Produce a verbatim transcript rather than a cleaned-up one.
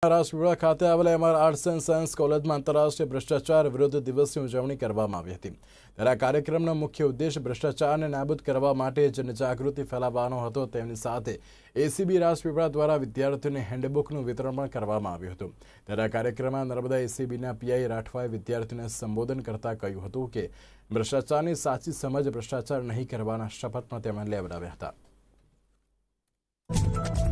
રાજપીપળા ખાતે આવેલા MR arts and science કોલેજમાં આંતરરાષ્ટ્રીય ભ્રષ્ટાચાર વિરુદ્ધ દિવસની ઉજવણી કરવામાં આવી હતી। ત્યારે આ કાર્યક્રમનો મુખ્ય ઉદ્દેશ ભ્રષ્ટાચારને નાબૂદ કરવા માટે જનજાગૃતિ ફેલાવવાનો હતો। તેમની સાથે એસીબી રાજપીપળા દ્વારા વિદ્યાર્થીઓને હેન્ડબુકનું વિતરણ પણ કરવામાં આવ્યું હતું। ત્યારે આ કાર્યક્રમમાં નર્મદા એસીબીના પીઆઈ રાઠવાએ વિદ્યાર્થીઓને સંબોધન કરતા કહ્યું હતું કે ભ્રષ્ટાચારની સાચી સમજ ભ્રષ્ટાચાર નહીં કરવાના શપથ પણ તેમણે લેવડાવ્યા હતા।